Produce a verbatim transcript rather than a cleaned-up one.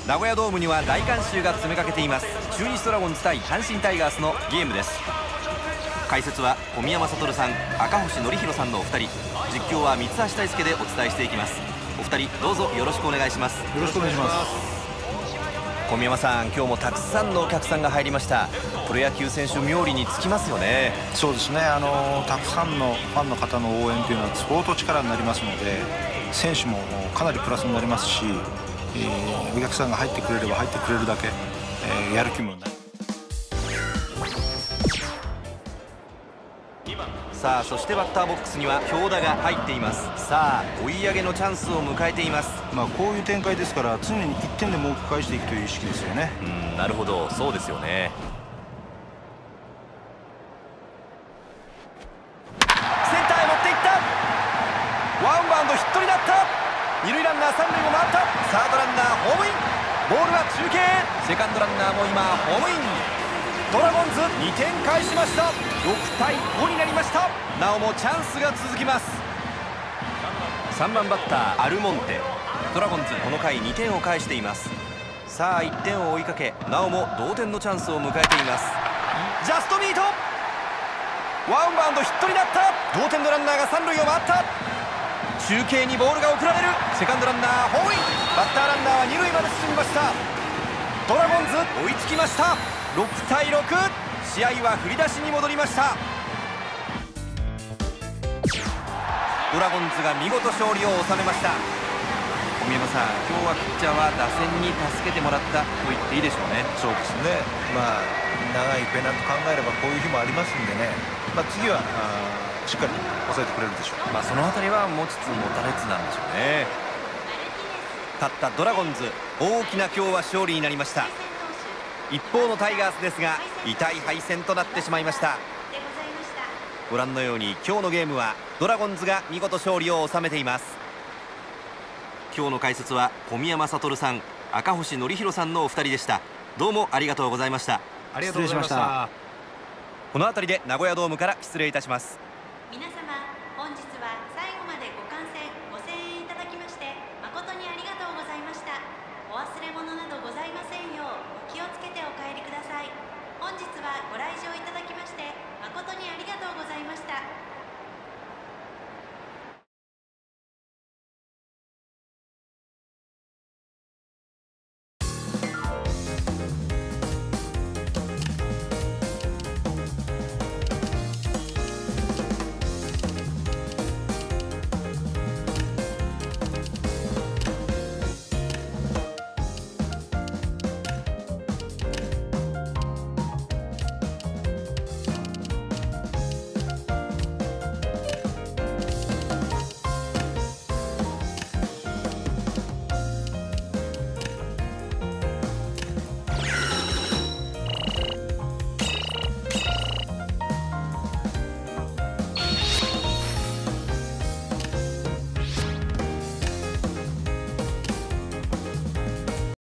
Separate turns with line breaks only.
名古屋ドームには大観衆が詰めかけています。中日ドラゴンズ対阪神タイガースのゲームです。解説は小宮山悟さん、赤星憲広さんのお二人、実況は三橋大輔でお伝えしていきます。お二人どうぞよろしくお願いします。
よろしくお願いします。
小宮山さん、今日もたくさんのお客さんが入りました。プロ野球選手冥利につきますよね。
そうですね、あのたくさんのファンの方の応援というのは相当力になりますので、選手もかなりプラスになりますし、えー、お客さんが入ってくれれば入ってくれるだけ、えー、やる気もなる。
さあ、そしてバッターボックスには京田が入っています。さあ、追い上げのチャンスを迎えています。
まあこういう展開ですから、常にいってんでも多く返していくという意識ですよね。
うん、なるほど、そうですよね。センターへ持っていった。ワンバウンドヒットになった。二塁ランナー三塁を回った。サードランナーホームイン。ボールは中継。セカンドランナーも今ホームイン。ドラゴンズにてん返しました。ろくたいごになりました。なおもチャンスが続きます。さんばんバッターアルモンテ。ドラゴンズこの回にてんを返しています。さあ、いってんを追いかけ、なおも同点のチャンスを迎えています。ジャストミート。ワンバウンドヒットになった。同点のランナーが三塁を回った。中継にボールが送られる。セカンドランナーホームイン。バッターランナーは二塁まで進みました。ドラゴンズ追いつきました。ろくたいろく。試合は振り出しに戻りました。ドラゴンズが見事勝利を収めました。小宮山さん、今日はピッチャーは打線に助けてもらったと言っていいでしょうね。
そうですね、まあ長いペナント考えればこういう日もありますんでね、まあ、次はあしっかり抑えてくれるでしょう。
まあその辺りは持ちつ持たれつなんでしょうね。勝ったドラゴンズ、大きな今日は勝利になりました。一方のタイガースですが、痛い敗戦となってしまいました。ご覧のように今日のゲームはドラゴンズが見事勝利を収めています。今日の解説は小宮山悟さん、赤星憲広さんのお二人でした。どうもありがとうございました。
ありがとうございました。
この辺りで名古屋ドームから失礼いたします。
皆様、本日は